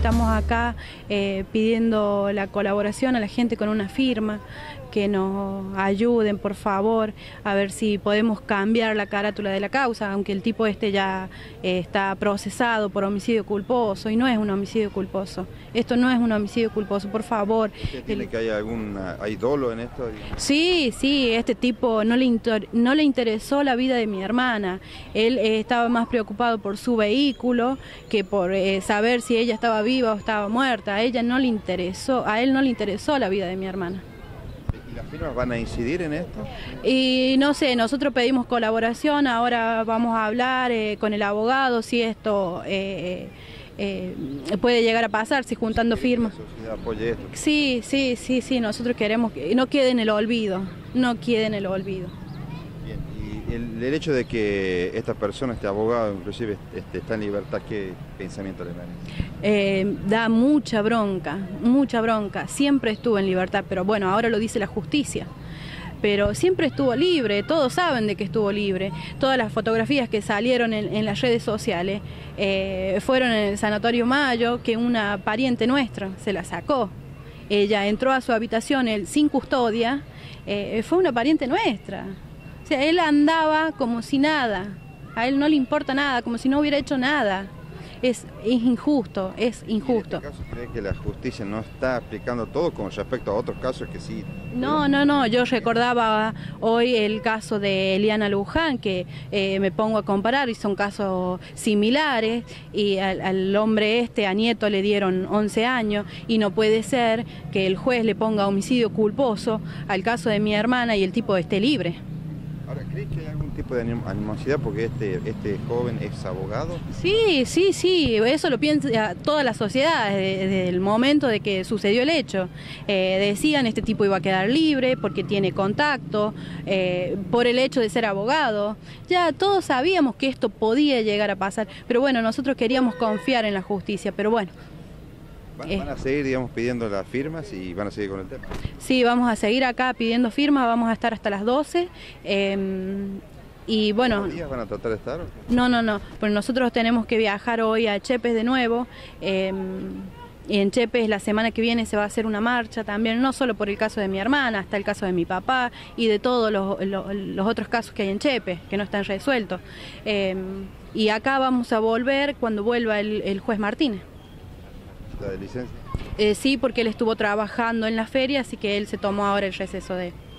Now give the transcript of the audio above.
estamos acá pidiendo la colaboración a la gente con una firma, que nos ayuden por favor a ver si podemos cambiar la carátula de la causa, aunque el tipo ya está procesado por homicidio culposo y no es un homicidio culposo. Esto no es un homicidio culposo, por favor. ¿Usted tiene que hay dolo en esto? Sí, este tipo no le interesó la vida de mi hermana. Él estaba más preocupado por su vehículo que por saber si ella estaba viva o estaba muerta. A él no le interesó la vida de mi hermana. ¿Y las firmas van a incidir en esto? Y no sé, nosotros pedimos colaboración, ahora vamos a hablar con el abogado si esto puede llegar a pasar, si juntando firmas. ¿La sociedad apoya esto? Sí, nosotros queremos que no quede en el olvido, no quede en el olvido. Bien, y el hecho de que esta persona, este abogado inclusive, está en libertad, ¿qué pensamiento le merece? Da mucha bronca, siempre estuvo en libertad, pero bueno, ahora lo dice la justicia. Pero siempre estuvo libre, todos saben de que estuvo libre. Todas las fotografías que salieron en las redes sociales fueron en el Sanatorio Mayo, que una pariente nuestra se la sacó. Ella entró a su habitación sin custodia, fue una pariente nuestra. O sea, él andaba como si nada, a él no le importa nada, como si no hubiera hecho nada. Es injusto, es injusto. ¿En este caso cree que la justicia no está aplicando todo con respecto a otros casos que sí? No, yo recordaba hoy el caso de Eliana Luján, que me pongo a comparar y son casos similares, y al hombre a Nieto le dieron 11 años, y no puede ser que el juez le ponga homicidio culposo al caso de mi hermana y el tipo esté libre. Ahora, ¿crees que hay algún tipo de animosidad porque este joven es abogado? Sí, eso lo piensa toda la sociedad desde el momento de que sucedió el hecho. Decían, este tipo iba a quedar libre porque tiene contacto, por el hecho de ser abogado. Ya todos sabíamos que esto podía llegar a pasar, pero bueno, nosotros queríamos confiar en la justicia, pero bueno. ¿Van a seguir, digamos, pidiendo las firmas y van a seguir con el tema? Sí, vamos a seguir acá pidiendo firmas, vamos a estar hasta las 12. Y bueno, ¿Los días van a tratar de estar? No, pues nosotros tenemos que viajar hoy a Chepes de nuevo. Y en Chepes la semana que viene se va a hacer una marcha también, no solo por el caso de mi hermana, hasta el caso de mi papá y de todos los otros casos que hay en Chepes, que no están resueltos. Y acá vamos a volver cuando vuelva el juez Martínez. ¿De licencia? Sí, porque él estuvo trabajando en la feria, así que él se tomó ahora el receso de